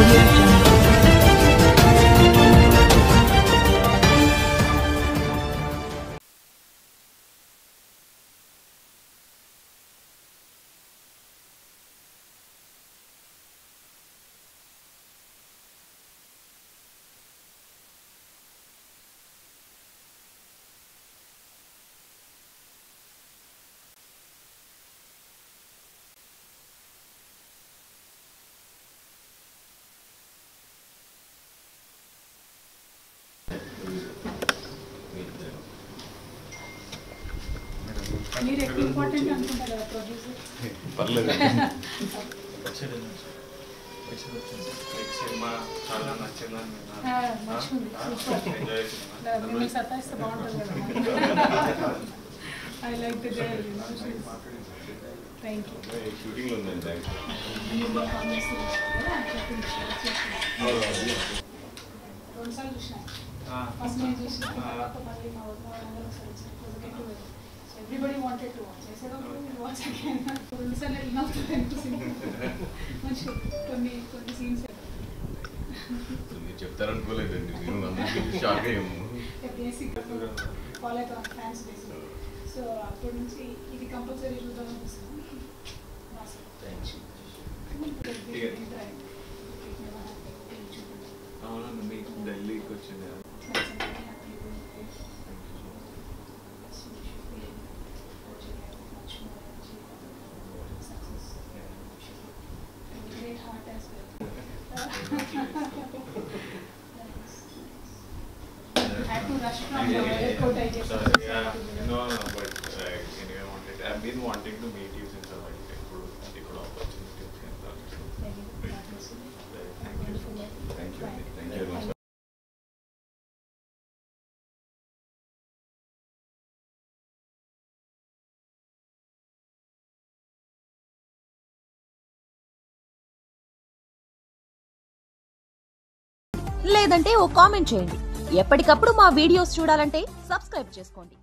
Audio Jungle. మీరు ఎక్కువ important అనుకుంటారు కదా ప్రొడ్యూసర్ పర్లేదు సినిమా చాలా నచ్చిందని మిమ్మల్ని సతాయిస్తే బాగుంటుంది కదా I like the girl thank you షూటింగ్లో ఉందండి రెండుసార్లు చూసినా ఫస్ట్ నేను చూసిన తర్వాత మళ్ళీ మా ఊళ్ళో everybody wanted to watch. I said, okay, we'll watch again. రెండుసార్లు enough time to see. మంచి కొన్ని సీన్స్ మీరు చెప్తారనుకోలేదండి నేను నమ్మకం షాక్ అయ్యాము బేసిక్ ఫాలో అవుతాం ఫ్యాన్స్ బేసిక్ సో అప్పటి నుంచి ఇది కంపల్సరీ చూద్దామని చూస్తాను అవునండి మీకు ఢిల్లీకి వచ్చింది heart as well. I had to rush from the airport. I just no, but anyway, I've been wanting to meet you since a while. It could opportunity. Thank you very much లేదంటే ఓ comment చేయండి. ఎప్పటికప్పుడు మా videos చూడాలంటే subscribe చేసుకోండి.